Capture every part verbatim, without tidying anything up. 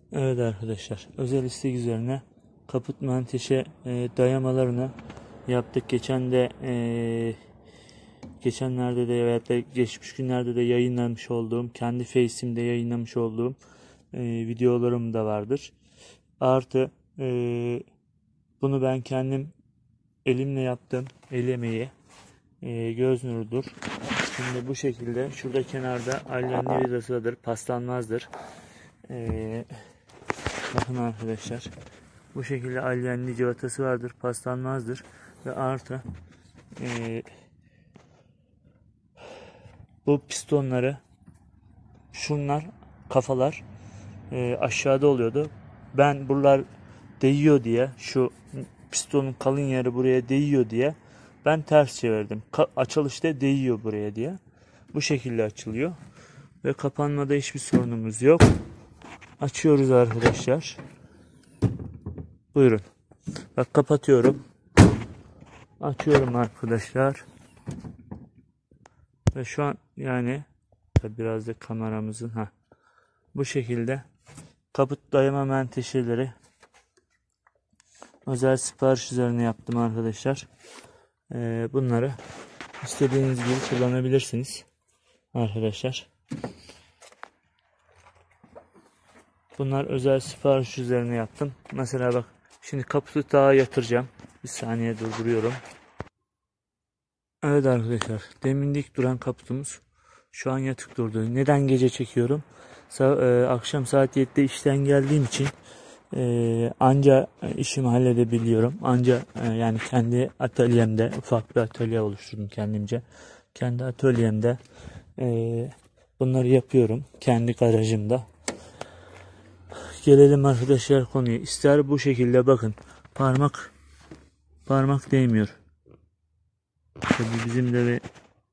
Evet arkadaşlar, özel istek üzerine kaput menteşe e, dayamalarını yaptık. Geçen de e, geçenlerde de veyahut da geçmiş günlerde de yayınlamış olduğum, kendi face'imde yayınlamış olduğum e, videolarım da vardır. Artı e, bunu ben kendim elimle yaptım. El emeği, e, göz nurudur. Şimdi bu şekilde şurada kenarda alyenli vidasıdır, paslanmazdır. E, bakın arkadaşlar. Bu şekilde alyenli civatası vardır, paslanmazdır ve artı e, bu pistonları, şunlar kafalar e, aşağıda oluyordu. Ben buralar değiyor diye, şu pistonun kalın yeri buraya değiyor diye ben ters çevirdim. Ka açılışta değiyor buraya diye. Bu şekilde açılıyor ve kapanmada hiçbir sorunumuz yok. Açıyoruz arkadaşlar. Buyurun. Bak, kapatıyorum. Açıyorum arkadaşlar. Ve şu an yani biraz da kameramızın ha bu şekilde kaput dayama menteşeleri özel sipariş üzerine yaptım arkadaşlar. Ee, bunları istediğiniz gibi kullanabilirsiniz arkadaşlar. Bunlar özel sipariş üzerine yaptım. Mesela bak, şimdi kaputu daha yatıracağım. Bir saniye durduruyorum. Evet arkadaşlar, demin dik duran kaputumuz şu an yatık durdu. Neden gece çekiyorum? Sa e, akşam saat yedide işten geldiğim için e, anca işimi halledebiliyorum. Anca e, yani kendi atölyemde ufak bir atölye oluşturdum kendimce. Kendi atölyemde e, bunları yapıyorum. Kendi garajımda. Gelelim arkadaşlar konuya. İster bu şekilde bakın. Parmak parmak değmiyor. Tabii bizim de bir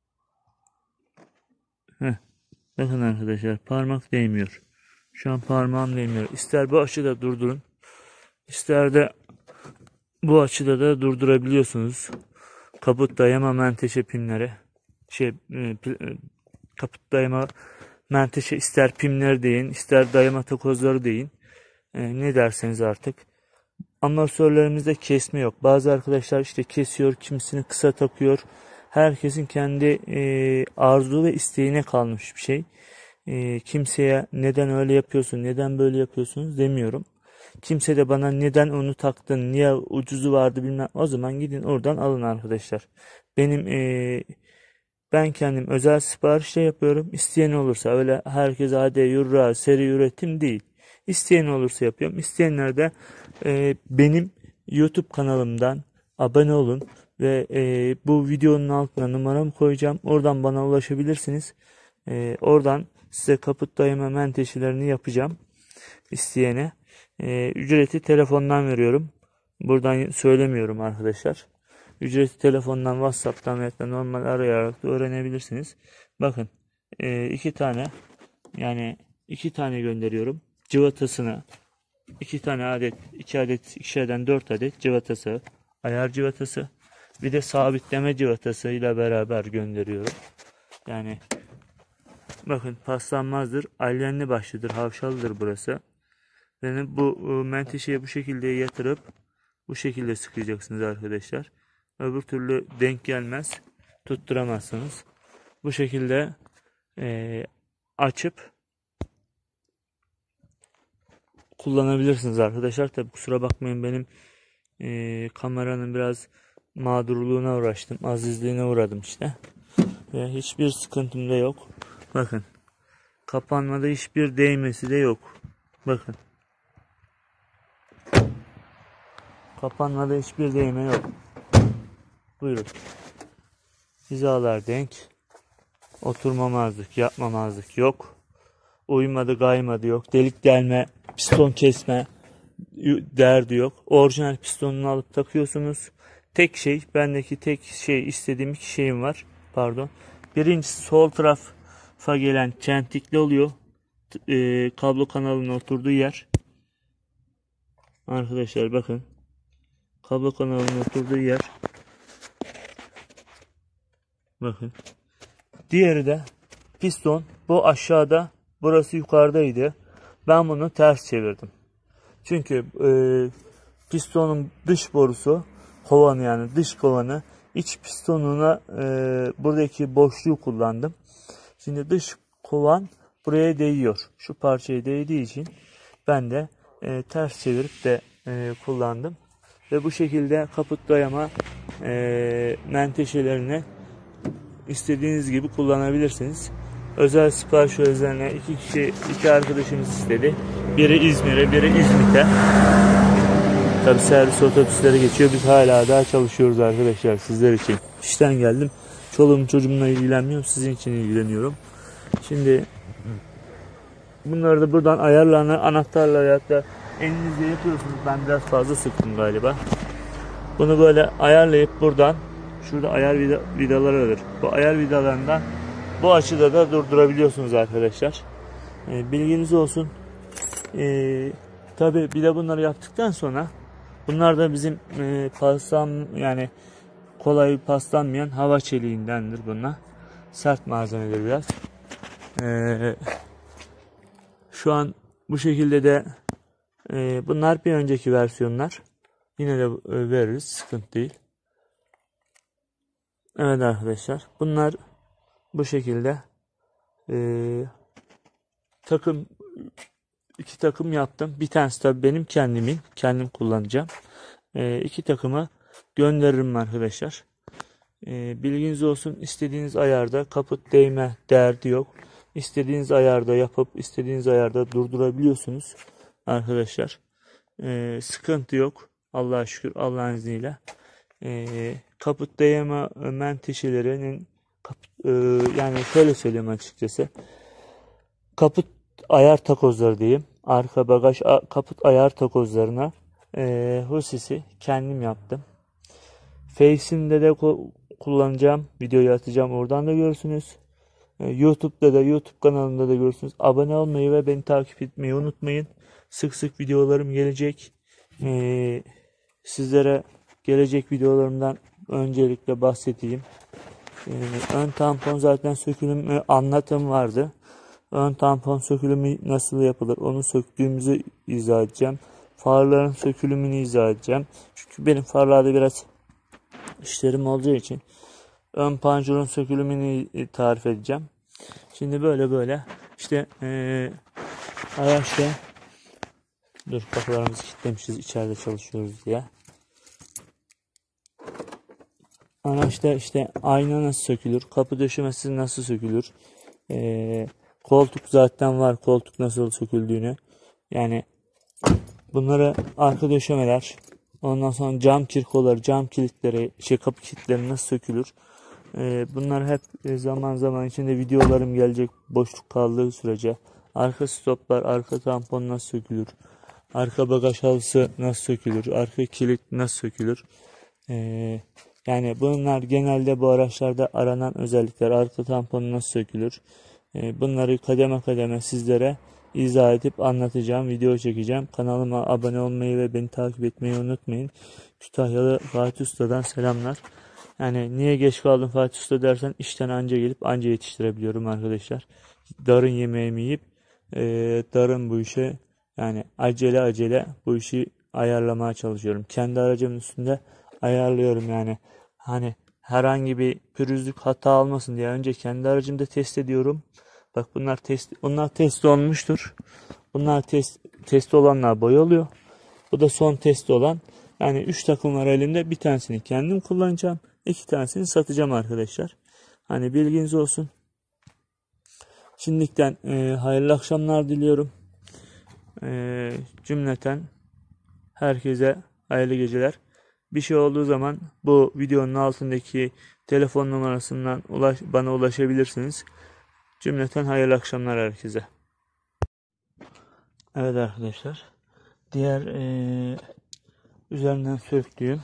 Heh. Bakın arkadaşlar, parmak değmiyor. Şu an parmağım değmiyor. İster bu açıda durdurun, ister de bu açıda da durdurabiliyorsunuz. Kaput dayama menteşe pimleri, şey e, kaput dayama menteşe, ister pimleri deyin, ister dayama takozları deyin. E, ne derseniz artık. Amortisörlerimizde kesme yok. Bazı arkadaşlar işte kesiyor, kimisini kısa takıyor. Herkesin kendi e, arzu ve isteğine kalmış bir şey. E, kimseye neden öyle yapıyorsun, neden böyle yapıyorsunuz demiyorum. Kimse de bana neden onu taktın, niye ucuzu vardı bilmem. O zaman gidin oradan alın arkadaşlar. Benim e, ben kendim özel siparişle yapıyorum. İsteyen olursa, öyle herkese hadi yurra seri üretim değil. İsteyen olursa yapıyorum. İsteyenler de e, benim YouTube kanalımdan abone olun ve e, bu videonun altına numaramı koyacağım. Oradan bana ulaşabilirsiniz. E, oradan size kaput dayama menteşelerini yapacağım isteyene. E, ücreti telefondan veriyorum. Buradan söylemiyorum arkadaşlar. Ücreti telefondan, WhatsApp'tan veya normal arayarak da öğrenebilirsiniz. Bakın e, iki tane yani iki tane gönderiyorum. Cıvatasını iki tane adet, iki adet, ikişerden dört adet cıvatası, ayar cıvatası, bir de sabitleme cıvatası ile beraber gönderiyorum. Yani bakın, paslanmazdır, alyenli başlıdır, havşalıdır burası. Yani bu menteşeyi bu şekilde yatırıp bu şekilde sıkacaksınız arkadaşlar. Öbür türlü denk gelmez, tutturamazsınız. Bu şekilde e, açıp kullanabilirsiniz arkadaşlar. Tabi kusura bakmayın, benim e, kameranın biraz mağdurluğuna uğraştım. Azizliğine uğradım işte. Ve hiçbir sıkıntım da yok. Bakın. Kapanmada hiçbir değmesi de yok. Bakın. Kapanmada hiçbir değme yok. Buyurun. Hizalar denk. Oturmamazlık, yapmamazlık yok. Uymadı, kaymadı yok. Delik delme, piston kesme derdi yok. Orijinal pistonunu alıp takıyorsunuz. Tek şey, bendeki tek şey, istediğim iki şeyim var. Pardon. Birincisi, sol tarafa gelen çentikli oluyor. E, kablo kanalının oturduğu yer. Arkadaşlar bakın. Kablo kanalının oturduğu yer. Bakın. Diğeri de piston. Bu aşağıda, burası yukarıdaydı. Ben bunu ters çevirdim. Çünkü e, pistonun dış borusu, kovanı yani dış kovanı, iç pistonuna e, buradaki boşluğu kullandım. Şimdi dış kovan buraya değiyor. Şu parçaya değdiği için ben de e, ters çevirip de e, kullandım. Ve bu şekilde kaput dayama e, menteşelerini istediğiniz gibi kullanabilirsiniz. Özel sipariş üzerine iki kişi, iki arkadaşımız istedi. Biri İzmir'e, biri İzmit'e. Tabi servis otobüsleri geçiyor. Biz hala daha çalışıyoruz arkadaşlar sizler için. İşten geldim. Çoluğum çocuğumla ilgilenmiyorum. Sizin için ilgileniyorum. Şimdi bunları da buradan ayarlarını anahtarla ya da elinizle yapıyorsunuz. Ben biraz fazla sıktım galiba. Bunu böyle ayarlayıp buradan, şurada ayar vida, vidaları var. Bu ayar vidalarından bu açıda da durdurabiliyorsunuz arkadaşlar. E, bilginiz olsun. E, Tabi bir de bunları yaptıktan sonra bunlar da bizim e, paslan yani kolay paslanmayan hava çeliğindendir bunlar. Sert malzemedir biraz. E, şu an bu şekilde de e, bunlar bir önceki versiyonlar. Yine de e, veririz. Sıkıntı değil. Evet arkadaşlar. Bunlar bu şekilde e, takım iki takım yaptım. Bir tanesi tabii benim kendimin. Kendim kullanacağım. E, iki takımı gönderirim arkadaşlar. E, bilginiz olsun. İstediğiniz ayarda kaput değme derdi yok. İstediğiniz ayarda yapıp istediğiniz ayarda durdurabiliyorsunuz arkadaşlar. E, sıkıntı yok. Allah'a şükür, Allah'ın izniyle. E, kaput dayama menteşelerinin kaput, e, yani şöyle söyleyeyim açıkçası. Kaput ayar takozları diyeyim. Arka bagaj a, kaput ayar takozlarına e, husisi kendim yaptım. Face'inde de kullanacağım. Videoyu atacağım. Oradan da görürsünüz. E, YouTube'da da YouTube kanalımda da görürsünüz. Abone olmayı ve beni takip etmeyi unutmayın. Sık sık videolarım gelecek. E, sizlere gelecek videolarımdan öncelikle bahsedeyim. E, ön tampon zaten sökülüm anlatım vardı. Ön tampon sökülümü nasıl yapılır onu söktüğümüzü izah edeceğim. Farların sökülümünü izah edeceğim. Çünkü benim farlarda biraz işlerim olacağı için ön panjurun sökülümünü tarif edeceğim. Şimdi böyle böyle işte ee, araçta dur kapılarımızı kilitlemişiz içeride çalışıyoruz diye. Araçta işte ayna nasıl sökülür, kapı döşemesi nasıl sökülür, ee, koltuk zaten var, koltuk nasıl söküldüğünü, yani bunları arka döşemeler, ondan sonra cam kirkoları, cam kilitleri, şey kapı kilitleri nasıl sökülür, ee, bunlar hep zaman zaman içinde videolarım gelecek boşluk kaldığı sürece. Arka stoplar, arka tampon nasıl sökülür, arka bagaj halısı nasıl sökülür, arka kilit nasıl sökülür. Ee, yani bunlar genelde bu araçlarda aranan özellikler. Arka tampon nasıl sökülür? Ee, bunları kademe kademe sizlere izah edip anlatacağım. Video çekeceğim. Kanalıma abone olmayı ve beni takip etmeyi unutmayın. Kütahyalı Fatih Usta'dan selamlar. Yani niye geç kaldım Fatih Usta dersen işten anca gelip anca yetiştirebiliyorum arkadaşlar. Darın yemeğimi yiyip e, darın bu işe yani acele acele bu işi ayarlamaya çalışıyorum. Kendi aracımın üstünde ayarlıyorum yani. Hani herhangi bir pürüzlük hata olmasın diye önce kendi aracımda test ediyorum. Bak bunlar test bunlar test olmuştur. Bunlar test test olanlar boyalıyor. Bu da son test olan. Yani üç takım var elimde. Bir tanesini kendim kullanacağım. İki tanesini satacağım arkadaşlar. Hani bilginiz olsun. Şimdiden e, hayırlı akşamlar diliyorum. E, cümleten herkese hayırlı geceler. Bir şey olduğu zaman bu videonun altındaki telefon numarasından ulaş, bana ulaşabilirsiniz. Cümleten hayırlı akşamlar herkese. Evet arkadaşlar. Diğer e, üzerinden söktüğüm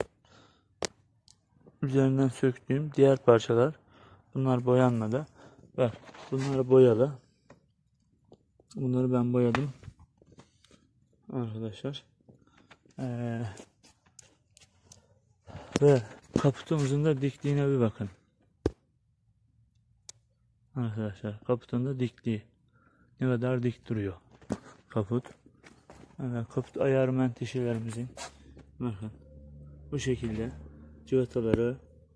üzerinden söktüğüm diğer parçalar. Bunlar boyanmadı. Bak bunlar boyalı. Bunları ben boyadım. Arkadaşlar. Ee, ve kaputumuzun da dikliğine bir bakın. Arkadaşlar kaputun da dikliği. Ne kadar dik duruyor. kaput. Evet, kaput ayar menteşelerimizin bakın bu şekilde cıvataları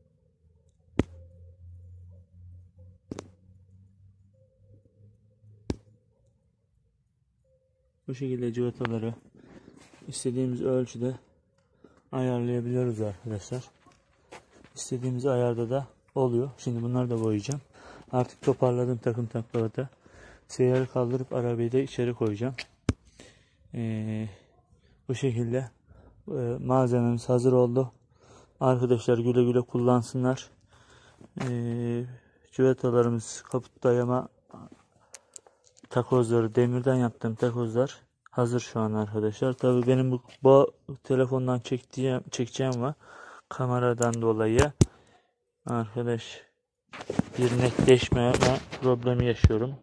bu şekilde cıvataları istediğimiz ölçüde ayarlayabiliyoruz arkadaşlar. İstediğimiz ayarda da oluyor. Şimdi bunları da boyayacağım. Artık toparladım takım taklavatı. Seyyarı kaldırıp arabayı da içeri koyacağım. Ee, bu şekilde e, malzememiz hazır oldu. Arkadaşlar güle güle kullansınlar. Ee, cıvatalarımız, kaput dayama takozları, demirden yaptığım takozlar hazır şu an arkadaşlar. Tabii benim bu, bu telefondan çektiğim, çekeceğim var. Kameradan dolayı arkadaş bir netleşme problemi yaşıyorum.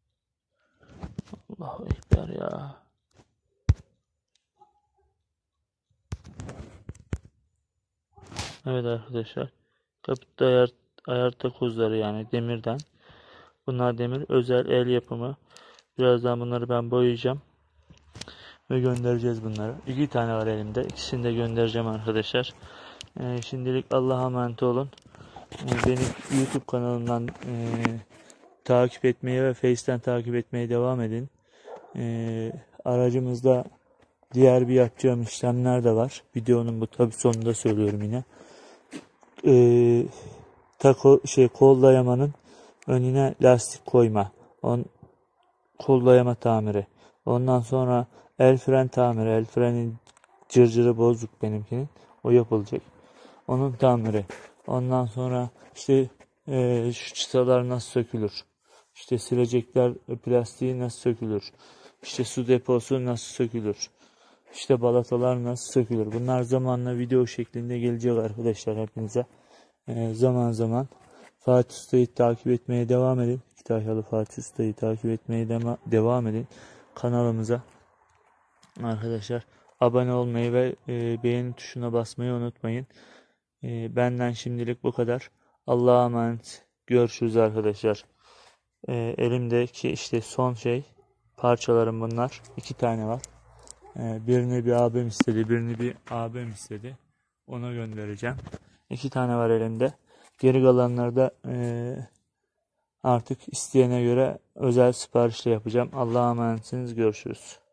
Allahu Ekber ya. Evet arkadaşlar. Kaput ayar, ayar takozları yani demirden. Bunlar demir özel el yapımı. Birazdan bunları ben boyayacağım. Ve göndereceğiz bunları. İki tane var elimde. İkisini de göndereceğim arkadaşlar. Ee, şimdilik Allah'a emanet olun. Ee, benim YouTube kanalımdan e, takip etmeye ve Face'ten takip etmeye devam edin. Ee, aracımızda diğer bir yapacağım işlemler de var. Videonun bu tabi sonunda söylüyorum yine. Ee, tako şey kol dayamanın önüne lastik koyma. On kol dayama tamiri. Ondan sonra el fren tamiri. El frenin cırcırı bozuk benimkinin. O yapılacak. Onun tamiri. Ondan sonra işte e, şu çıtalar nasıl sökülür? İşte silecekler plastiği nasıl sökülür? İşte su deposu nasıl sökülür? İşte balatalar nasıl sökülür? Bunlar zamanla video şeklinde gelecek arkadaşlar hepinize. E, zaman zaman Fatih Usta'yı takip etmeye devam edin. Kütahyalı Fatih Usta'yı takip etmeye de devam edin. Kanalımıza arkadaşlar abone olmayı ve e, beğeni tuşuna basmayı unutmayın. E, benden şimdilik bu kadar. Allah'a emanet. Görüşürüz arkadaşlar. E, elimdeki işte son şey parçalarım bunlar. İki tane var. E, birini bir abim istedi. Birini bir abim istedi. Ona göndereceğim. İki tane var elimde. Geri kalanları da e, artık isteyene göre özel siparişle yapacağım. Allah'a emanetsiniz. Görüşürüz.